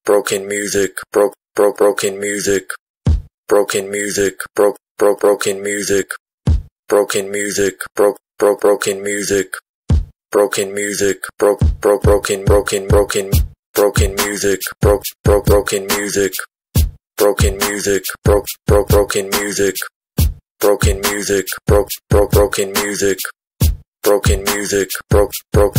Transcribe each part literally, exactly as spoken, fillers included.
broken music, broke, broke, broken music, broken music, broke, broke, broken music, broken music, broke, broke, broken music, broken music, broke, broke, broken, broken, broken, broken music, broke, broke, broken music, broken music, broke, broke, broken music, broken music, broke, broke, broken music, broken music, broke, broke.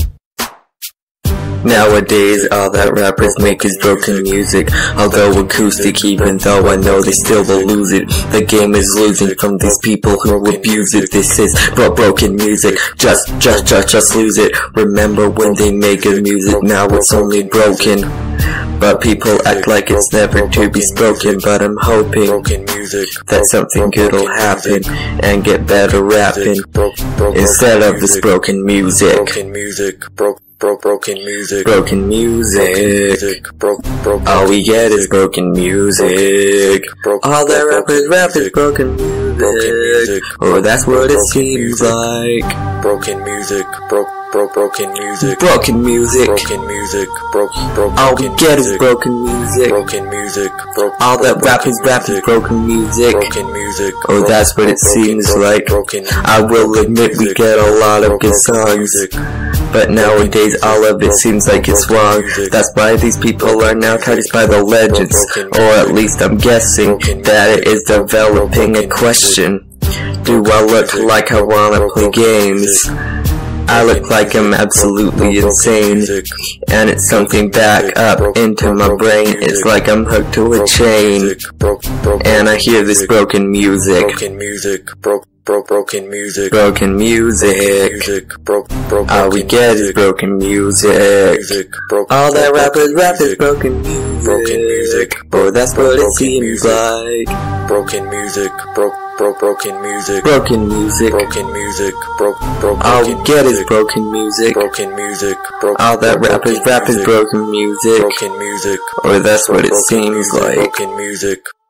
Nowadays, all that rappers make is broken music. Although acoustic, even though I know they still will lose it. The game is losing from these people who abuse it. This is bro broken music. Just, just, just, just lose it. Remember when they made good music, now it's only broken. But people act like it's never to be spoken. But I'm hoping that something good will happen and get better rapping instead of this broken music. Broken music, broke, broke, broken music, broken music. Broke, broke, all we get is broken music. All that rappers rap is broken music. Oh, that's what it seems like. Broken music, broke, broke, broken music, broken music, broken music, broke, broke. All we get is broken music, broken music, broke. All that rap is rap is broken music, broken music. Oh, that's what it seems like. I will admit we get a lot of good songs, but nowadays all of it seems like it's wrong. That's why these people are now touched by the legends, or at least I'm guessing that it is developing a question. Do I look like I wanna play games? I look like I'm absolutely insane, and it's something back up into my brain. It's like I'm hooked to a chain, and I hear this broken music. Broken music, broke, broke, broken music, broken music. All we get is broken music. All that rappers rap is broken music. Oh, that's what it seems like. Broken music, broke. Broke, broken music, broken music, broken music, broke, broke. All we get is broken music, broken music, broke. All that rappers rap is broken music, broken music, or that's what it seems like. Broken music.